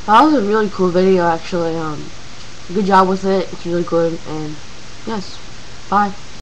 That was a really cool video, actually. Good job with it. It's really good, and yes, bye.